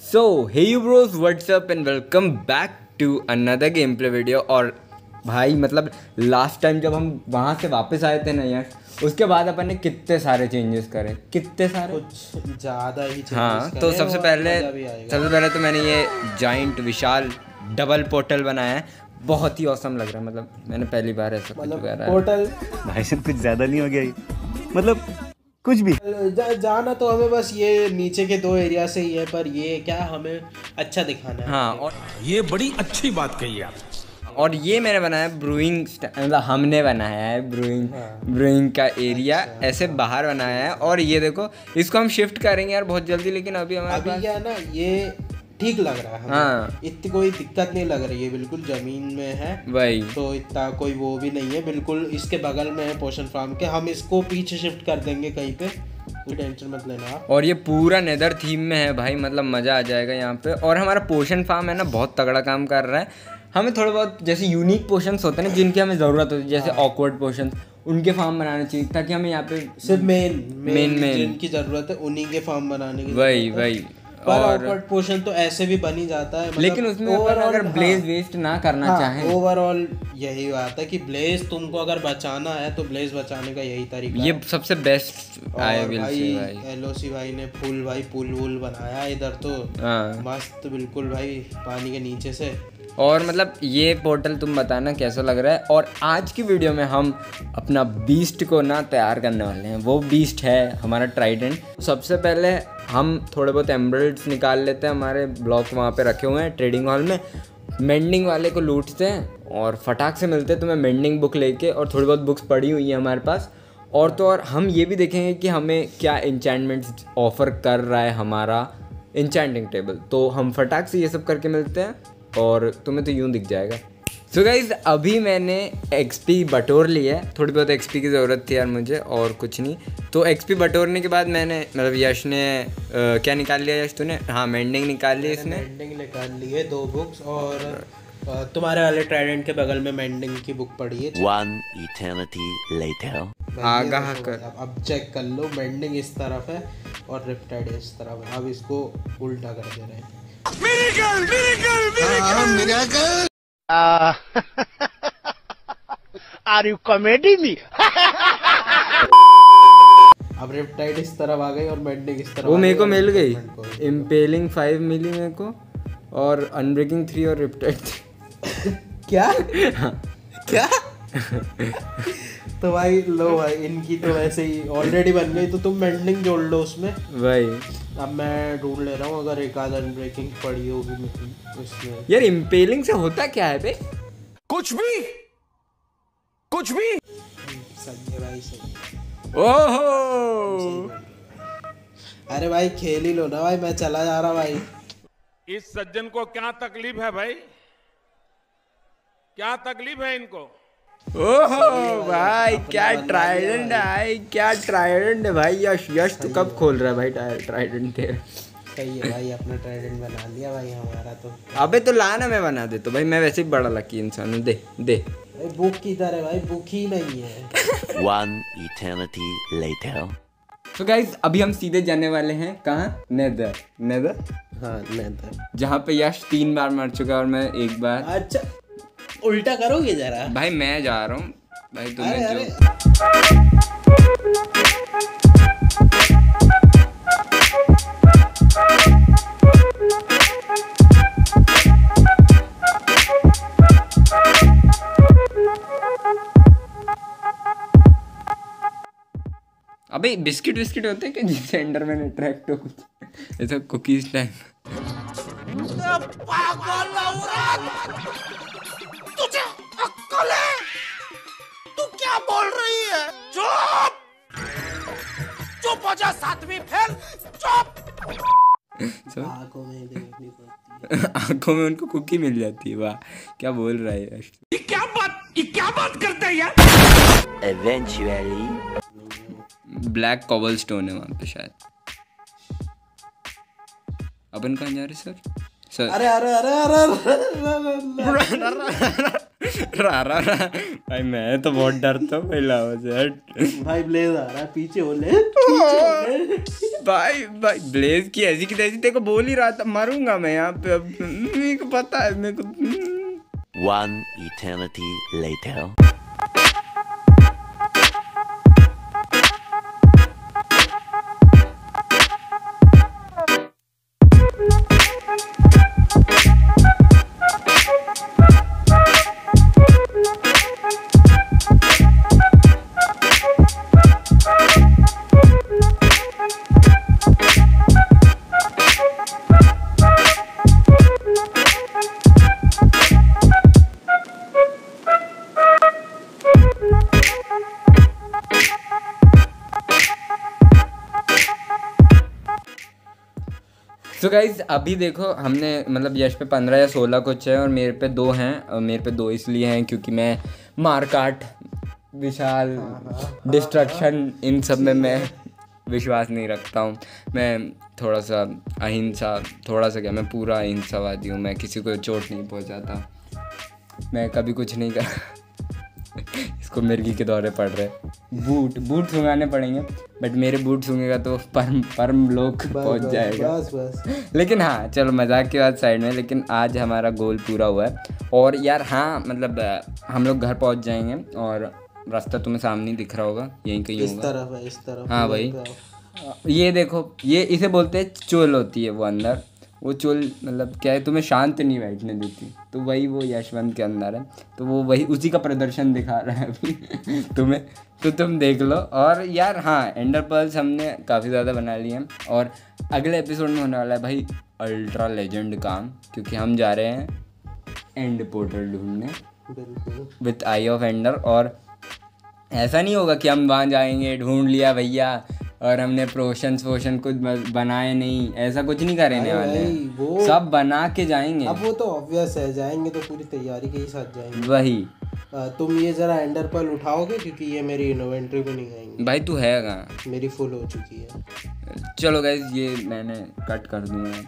So hey you bros, what's up and welcome back to another game play video. और भाई मतलब last time जब हम वहाँ से वापस आए थे ना यार, उसके बाद अपन ने कितने सारे चेंजेस करे, कितने सारे, कुछ ज़्यादा ही चेंजेस हाँ। करे तो सबसे पहले तो मैंने ये जाइंट विशाल डबल पोर्टल बनाया है। बहुत ही औसम लग रहा है, मतलब मैंने पहली बार ऐसा कुछ करा है। पोर्टल भाई साहब कुछ ज़्यादा नहीं हो गया ये? मतलब कुछ भी जाना तो हमें बस ये नीचे के दो एरिया से ही है, पर ये क्या हमें अच्छा दिखाना है। हाँ, और ये बड़ी अच्छी बात कही आप। और ये मैंने बनाया ब्रूइंग, मतलब हमने बनाया है ब्रूइंग का एरिया ऐसे बाहर बनाया है। और ये देखो, इसको हम शिफ्ट करेंगे यार बहुत जल्दी, लेकिन अभी हमारे पास क्या ना, ये ठीक लग रहा है हमें। हाँ, इतनी कोई दिक्कत नहीं लग रही है, बिल्कुल जमीन में है वही, तो इतना कोई वो भी नहीं है। बिल्कुल इसके बगल में है पोशन फार्म के, हम इसको पीछे शिफ्ट कर देंगे कहीं पे, कोई टेंशन मत लेना आप। और ये पूरा नेदर थीम में है भाई, मतलब मज़ा आ जाएगा यहाँ पे। और हमारा पोशन फार्म है ना, बहुत तगड़ा काम कर रहा है। हमें थोड़ा बहुत जैसे यूनिक पोशंस होते हैं ना, जिनकी हमें ज़रूरत होती है, जैसे ऑकवर्ड पोशंस, उनके फार्म बनाने चाहिए, ताकि हमें यहाँ पे सिर्फ मेन जिनकी ज़रूरत है उन्हीं के फार्म बनाने की। वही पर ऑकवर्ड पोर्शन तो ऐसे भी बन ही जाता है, मतलब लेकिन उसमें अगर ब्लेज वेस्ट ना करना चाहें, ओवरऑल यही बात है कि ब्लेज तुमको अगर बचाना है तो ब्लेज बचाने का यही तरीका ये है। सबसे बेस्ट आए भाई एलओसी भाई ने फुल भाई पुल वुल बनाया इधर तो मस्त, बिल्कुल भाई पानी के नीचे से। और मतलब ये पोर्टल तुम बताना कैसा लग रहा है। और आज की वीडियो में हम अपना बीस्ट को ना तैयार करने वाले हैं। वो बीस्ट है हमारा ट्राइडेंट। सबसे पहले हम थोड़े बहुत एमरल्ड्स निकाल लेते हैं, हमारे ब्लॉक वहाँ पे रखे हुए हैं ट्रेडिंग हॉल में। मेंडिंग वाले को लूटते हैं और फटाक से मिलते हैं। तो मैं मेंडिंग बुक लेके, और थोड़ी बहुत बुक्स पड़ी हुई हैं हमारे पास। और तो और हम ये भी देखेंगे कि हमें क्या इंचेंटमेंट्स ऑफर कर रहा है हमारा इंचेंटिंग टेबल। तो हम फटाक से ये सब करके मिलते हैं और तुम्हें तो यूँ दिख जाएगा। सो गाइज, अभी मैंने एक्सपी बटोर लिया है। थोड़ी बहुत एक्सपी की ज़रूरत थी यार मुझे, और कुछ नहीं। तो एक्सपी बटोरने के बाद मैंने, मतलब यश ने क्या निकाल लिया यश तूने? हाँ, मेंडिंग निकाल ली इसने। मेंडिंग निकाल ली है 2 बुक्स, और तुम्हारे वाले ट्राइडेंट के बगल में मेंडिंग की बुक पड़ी है। One eternity later. आगाह कर, अब चेक कर लो, मेंडिंग इस तरफ है और रिप्टाइड इस तरफ है। अब इसको उल्टा कर दे रहे हैं। Are you comedy me? अब रिप्टाइड इस तरफ आ गई और मेंडिंग इस तरफ। वो मेरे को मिल गई। इम्पेलिंग 5 मिली मेरे को, और अनब्रेकिंग 3 और रिप्टाइड 3। क्या क्या? तो भाई लो भाई, इनकी तो वैसे ही ऑलरेडी बन गई, तो तुम मेंडिंग जोड़ लो उसमें। भाई अब मैं ढूंढ ले रहा हूँ, अगर एक आध अनब्रेकिंग पड़ी होगी उसमें। यार इम्पेलिंग से होता क्या है बे? कुछ भी सही है भाई, सही है। ओहो, अरे भाई खेल ही लो ना भाई, मैं चला जा रहा भाई। इस सज्जन को क्या तकलीफ है भाई? क्या तकलीफ है इनको? ओहो भाई, क्या ट्राइडेंट है, क्या ट्राइडेंट है भाई। यश तू कब खोल रहा है भाई ट्राइडेंट तेरा? सही है भाई, अपना ट्राइडेंट बना लिया भाई हमारा तो। अबे तो लाना, मैं बना दे तो भाई, मैं वैसे ही बड़ा लकी इंसान हूँ। दे बुक किधर है भाई? बुक ही नहीं है। One eternity later. तो गाइस, अभी हम सीधे जाने वाले हैं कहाँ? नेदर। हाँ, नेदर, जहाँ पे यश 3 बार मर चुका है और मैं 1 बार। अच्छा, उल्टा करोगे जरा भाई, मैं जा रहा हूँ भाई, तुम्हें जो अबे बिस्किट होते हैं कि जिससे एंडरमैन अट्रैक्ट हो, कुछ ऐसा कुकीज टाइम। तुझे अक्ल है? तू क्या बोल रही है? चुप हो जा, 7वीं फेल, चुप। आंखों में देखनी पड़ती है। आंखों में उनको कुकी मिल जाती है। वाह, क्या बोल रहा है यश? ये क्या बात करते हैं यार? Eventually. ब्लैक कॉबल स्टोन है वहाँ पे शायद। अपन कहाँ जा रहे सर? अरे रहा भाई, मैं तो बहुत डरता हूँ भाई लावा से। हट भाई ब्लेज आ रहा है, पीछे हो ले, पीछे हो ले। भाई ब्लेज की ऐसी की तैसी तेरे को बोल ही रहा था, मरूंगा मैं यहाँ पे। अब मेरे को पता है, मेरे को। One eternity later. तो गाइज अभी देखो हमने मतलब यश पे 15 या 16 कुछ है और मेरे पे 2 हैं। और मेरे पे 2 इसलिए हैं क्योंकि मैं मारकाट, विशाल, डिस्ट्रक्शन, इन सब में मैं विश्वास नहीं रखता हूँ। मैं थोड़ा सा अहिंसा, थोड़ा सा क्या, मैं पूरा अहिंसावादी हूँ। मैं किसी को चोट नहीं पहुँचाता, मैं कभी कुछ नहीं कर। इसको मिर्गी के दौरे पड़ रहे। बूट सुंघाने पड़ेंगे, बट मेरे बूट सूंघेगा तो परम लोक पहुंच जाएगा। बस। लेकिन हाँ चलो, मजाक की बात साइड में, लेकिन आज हमारा गोल पूरा हुआ है। और यार हाँ मतलब हम लोग घर पहुंच जाएंगे और रास्ता तुम्हें सामने ही दिख रहा होगा, यहीं कहीं इस होगा। तरफ है, इस तरफ। हाँ भाई, ये देखो, ये इसे बोलते हैं चुल होती है वो अंदर। वो चुल मतलब क्या है, तुम्हें शांत नहीं बैठने देती, तो वही वो यशवंत के अंदर है। तो वो वही उसी का प्रदर्शन दिखा रहा है अभी तुम्हें, तो तुम देख लो। और यार हाँ, एंडर पर्ल्स हमने काफ़ी ज़्यादा बना लिए हैं और अगले एपिसोड में होने वाला है भाई अल्ट्रा लेजेंड काम, क्योंकि हम जा रहे हैं एंड पोर्टल ढूंढने विथ आई ऑफ एंडर। और ऐसा नहीं होगा कि हम वहाँ जाएंगे, ढूंढ लिया भैया और हमने पोशन कुछ बनाए नहीं, ऐसा कुछ नहीं करने वाले हैं। वो सब बना के जाएंगे। अब वो तो ऑब्वियस है, जाएंगे तो पूरी तैयारी के ही साथ जाएंगे। वही तुम ये जरा एंडर पर्ल उठाओगे क्योंकि ये मेरी इन्वेंटरी में नहीं आएंगी। भाई तू है कहाँ? मेरी फुल हो चुकी है। चलो गाइज, ये मैंने कट कर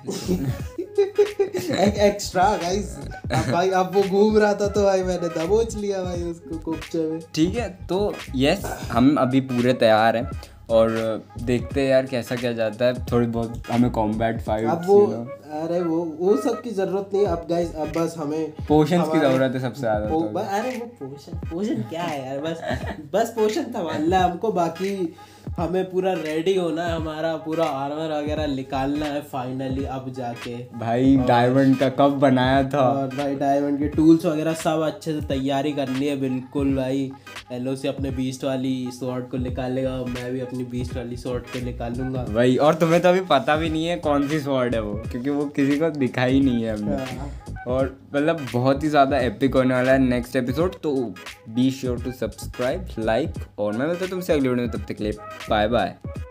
दूंगा। Extra guys. अब भाई अब वो घूम रहा था तो भाई मैंने दबोच लिया भाई उसको कुपचे में। ठीक है, तो यस हम अभी पूरे तैयार हैं और देखते हैं यार कैसा क्या जाता है। थोड़ी बहुत हमें कॉम्बैट फाइट, अब वो अरे वो सब की जरूरत नहीं अब गाइस। अब बस हमें पोशंस की जरूरत है सबसे ज्यादा। अरे वो पोशन क्या है यार, बस पोशन संभालना है हमको। बाकी हमें पूरा रेडी होना है, हमारा पूरा आर्मर वगैरह निकालना है फाइनली अब जाके। भाई डायमंड का कब बनाया था? और भाई डायमंड के टूल्स वगैरह सब अच्छे से तैयारी करनी है बिल्कुल भाई। एलओसी अपने बीस्ट वाली स्वॉर्ड को निकालेगा, मैं भी अपनी बीस्ट वाली स्वॉर्ड को निकालूंगा भाई। और तुम्हें तो अभी पता भी नहीं है कौन सी स्वॉर्ड है वो, क्योंकि वो किसी को दिखाई नहीं है हमने। और मतलब बहुत ही ज़्यादा एपिक होने वाला है नेक्स्ट एपिसोड। तो be sure to subscribe, like, और मैं मिलता हूँ तुमसे अगली वीडियो में। तब तक के लिए बाय बाय।